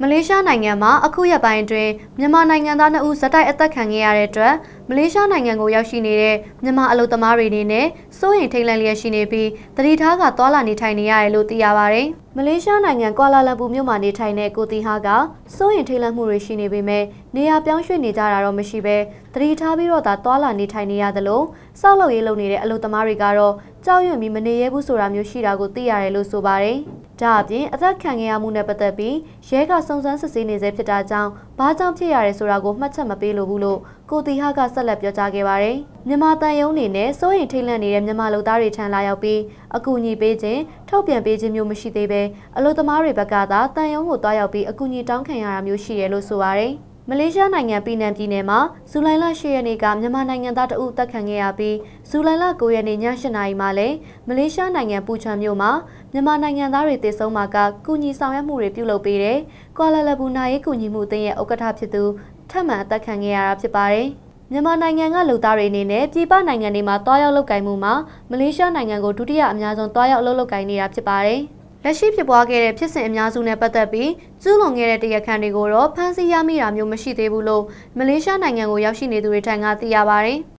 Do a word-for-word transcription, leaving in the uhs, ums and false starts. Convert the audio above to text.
လေးရှားနိုင်ငံမှာအခုရက်ပိုင်းအတွင်းမြန်မာနိုင်ငံသားနှစ်ဦးဇက်တိုက်အသက်ခံခဲ့ရတဲ့အတွက်မလေးရှားနိုင်ငံကိုရောက်ရှိနေတဲ့မြန်မာအလုပ်သမားတွေအနေနဲ့စိုးရိမ်ထိတ်လန့်လျက်ရှိနေပြီးတတိထားကသွာလာနေထိုင်နေရတယ်လို့သိရပါတယ်။မလေးရှားနိုင်ငံကွာလာလမ်ပူမြို့မှာနေထိုင်တဲ့ကိုတီဟာကစိုးရိမ်ထိတ်လန့်မှုတွေရှိနေပေမဲ့နေရာပြောင်းရွှေ့နေကြတာတော့မရှိဘဲတတိထားပြီးတော့သာသွာလာနေထိုင်နေရသလိုစောက်လုပ်ရေးလုပ်နေတဲ့အလုပ်သမားတွေကတော့ကြောက်ရွံ့ပြီးမနေရဲဘူးဆိုတာမျိုးရှိတာကိုသိရတယ်လို့ဆိုပါတယ်။ဒါအပြင်အသက်ခံခဲ့ရမှုနဲ့ပတ်သက်ပြီးရဲကစုံစမ်းစစ်ဆေးနေစေဖြစ်တာကြောင့်ဘာကြောင့်ဖြစ်ရလဲဆိုတာကိုမှတ်ချက်မပေးလိုဘူးလို့ကိုတီဟာကဆက်လက်ပြောကြားခဲ့ပါတယ်။မြန်မာတန်ယုံအနေနဲ့စိုးရိမ်ထိတ်လန့်နေတဲ့မြန်မာလူသားတွေထံလာရောက်ပြီးအကူအညီပေးခြင်းထုတ်ပြန်ပေးခြင်းမျိုးမရှိသေးပဲအလုပ်သမားတွေဘက်ကသာတန်ယုံကိုတွားရောက်ပြီးအကူအညီတောင်းခံရတာမျိုးရှိတယ်လို့ဆိုပါတယ်။မလေးရှားနိုင်ငံပီနန်ပြည်နယ်မှာဇူလိုင်လ၈ရက်နေ့ကမြန်မာနိုင်ငံသားတအုပ်တက်ခံခဲ့ရပြီးဇူလိုင်လ၉ရက်နေ့ည၈နာရီမှာလည်းမလေးရှားနိုင်ငံပူချွမ်မြို့မှာမြန်မာနိုင်ငံသားတွေတည်ဆုံမှာကကုညီဆောင်ရွက်မှုတွေပြုလုပ်ပေးတဲ့ကွာလာလမ်ပူနိုင်ရေးကုညီမှုအသင်းရဲ့ဥက္ကဋ္ဌဖြစ်သူထပ်မံအသက်ခံခဲ့ရတာဖြစ်ပါတယ်။မြန်မာနိုင်ငံကလူသားတွေအနေနဲ့ပြည်ပနိုင်ငံတွေမှာတွားရောက်လုပ်ကိုင်မှုမှာမလေးရှားနိုင်ငံကိုဒုတိယအများဆုံးတွားရောက်အလုပ်လုပ်ကိုင်နေတာဖြစ်ပါတယ်။လက်ရှိဖြစ်ပွားခဲ့တဲ့ဖြစ်စဉ်အများစုနဲ့ပတ်သက်ပြီးကျူးလွန်ခဲ့တဲ့တရားခံတွေကိုတော့ဖမ်းဆီးရမိတာမျိုးမရှိသေးဘူးလို့မလေးရှားနိုင်ငံကိုရောက်ရှိနေသူတွေထံကသိရပါတယ်။